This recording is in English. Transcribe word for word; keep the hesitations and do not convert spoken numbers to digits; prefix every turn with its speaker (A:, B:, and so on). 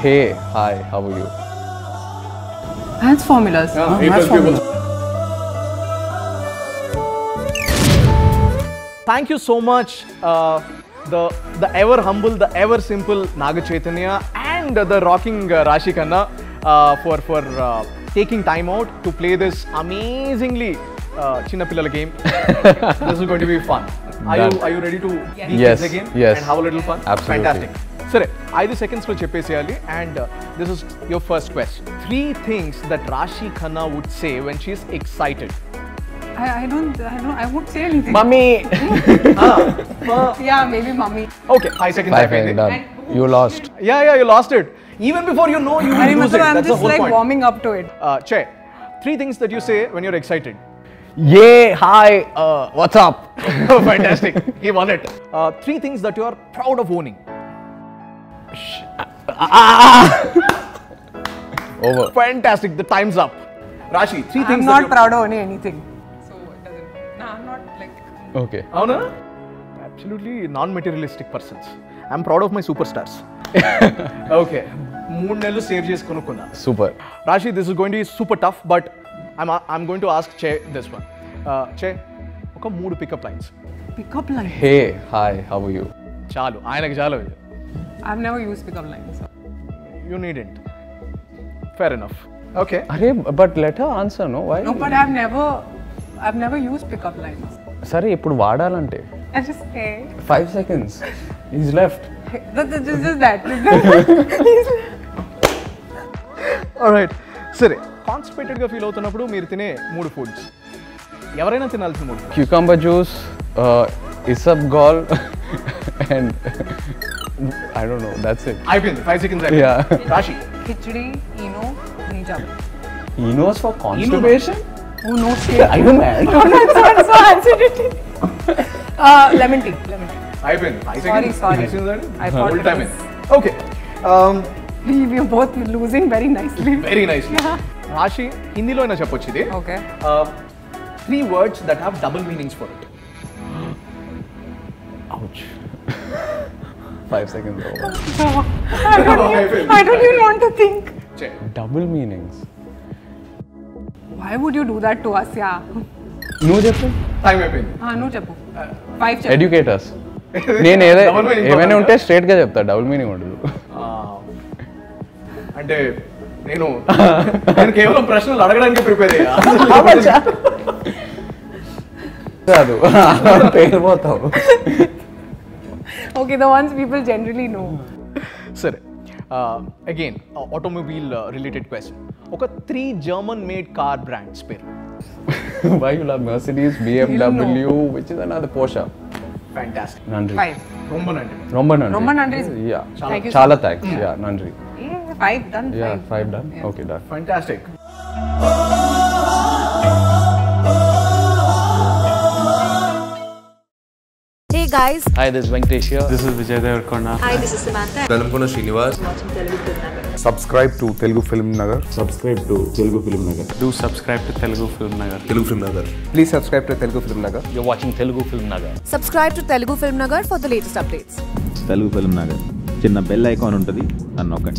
A: Hey, hi, how are you?
B: Maths formulas.
C: Yeah,
B: Oh,
C: A
B: maths
C: plus B
B: formulas.
C: Thank you so much, uh, the the ever humble, the ever simple Naga Chaitanya and the rocking uh, Rashi Khanna uh, for for uh, taking time out to play this amazingly uh, Chinna Pillala game. This is going to be fun. Are you
A: Done.
C: are you ready to
B: Yes.
C: be
A: Yes,
C: kids again
A: yes.
C: and have a little fun?
A: Absolutely.
C: Fantastic. Sare, ఐదు seconds లో చెప్పేసేయాలి and uh, this is your first question. Three things that Rashi Khanna would say when she's excited.
B: I, I don't, I don't, I won't say anything.
A: Mummy!
B: Yeah, maybe mummy.
C: Okay, five seconds.
A: Five
C: అయిపోయింది.
A: seconds, done. You lost.
C: Yeah, yeah, you lost it. Even before you know, you
B: I
C: will lose
B: remember
C: it.
B: I'm
C: That's the
B: just
C: whole
B: like
C: point.
B: warming up to it.
C: Uh, Che, three things that you say when you're excited.
A: Yeah, hi, uh, what's up?
C: Oh, fantastic. He won it. Uh, three things that you are proud of owning.
A: Over.
C: Fantastic. The time's up. Rashi, three
B: I'm
C: things
B: not
C: that you're
B: proud of owning anything. So it doesn't. No, I'm not like.
A: Okay.
C: Avuna? Absolutely non-materialistic persons. I'm proud of my superstars. Okay. మూడు నెలలు save చేసి కొనుక్కున్నా.
A: Super.
C: Rashi, this is going to be super tough, but I'm, I'm going to ask Che this one. Uh, che, ఒక మూడు pickup lines.
B: Pickup line.
A: Hey, hi, how are you?
C: చాలు ఆయనకి చాలు
B: I've never used pickup lines.
C: You needn't fair enough okay
A: Arey, but let her answer, no? Why?
B: No, but I've never, I've never used pickup lines.
A: సరే ఇప్పుడు వాడాలంటే
B: I just say.
A: Five seconds is left
B: That, that, just, just that.
C: Alright సరే కాన్స్టిపేటెడ్గా feel అవుతున్నప్పుడు మీరు తినే మూడు foods ఎవరైనా తినాల్సిన మూడు
A: cucumber juice isabgol and I don't know that's it
C: అయిపోయింది five seconds
A: Yeah.
C: Rashi
B: Khichdi, Eno, Nijab.
A: He knows for constipation?
B: Who knows?
A: Are you mad?
B: No, no, it's not, it's not acidity. Uh, lemon tea, lemon tea.
C: అయిపోయింది five
B: Sorry,
C: seconds
B: sorry. I thought
C: full
B: it
C: time
B: was-
C: okay
B: We, we're both losing very nicely.
C: Very nice Rashi హిందీలో అయినా చెప్పొచ్చు ఇది
B: Okay.
C: Three words that have double meanings for it
A: Ouch. Five seconds over.
B: I don't, even, I don't even want to think.
A: Double meanings.
B: Why would you do that to us? Yeah.
A: నువ్వు చెప్పు.
C: Time అయిపోయింది
B: Ah, no, Chapu. Five Chapu.
A: Educate us. నేను ఏదే
C: Double meaning
A: ఏమైనా
C: కావాలా?
A: ఉంటే straight గా చెప్తా, డబుల్ మీనింగ్ ఉండదు.
C: అంటే నేను నేను కేవలం ప్రశ్నలు అడగడానికి ప్రిపేర్ అయ్యా
A: కాదు పేరు పోతావు.
B: Okay, the ones people generally know.
C: సరే అగైన్ ఆటోమొబైల్ రిలేటెడ్ క్వశ్చన్ ఒక three German made car brands పేరు
A: Why you love Mercedes, B M W, which is another Porsche?
C: Fantastic
A: Nandri.
B: Five.
C: ரொம்ப నండి
A: Romba Nandri.
B: Romba Nandri is-
A: Yeah.
B: Thank you so
A: Chala
B: much.
A: thanks. Yeah, Nandri.
B: Yeah, five done.
A: Yeah,
B: Five.
A: five done.
B: Yeah.
A: Okay, done.
C: Fantastic
D: Hey guys,
A: Hi, this is Venkatesh here.
E: This is Vijay Devarkonda.
D: hi, this is Samantha.
F: Velankonda Srinivas
G: subscribe to Telugu Film Nagar.
E: Subscribe to Telugu Film Nagar. Do subscribe to Telugu Film Nagar.
F: Telugu Film Nagar
G: Please subscribe to Telugu Film Nagar.
A: You're watching Telugu Film Nagar.
D: Subscribe to Telugu Film Nagar for the latest updates.
H: Telugu Film Nagar చిన్న bell icon ఉంటుంది అని నొక్కండి.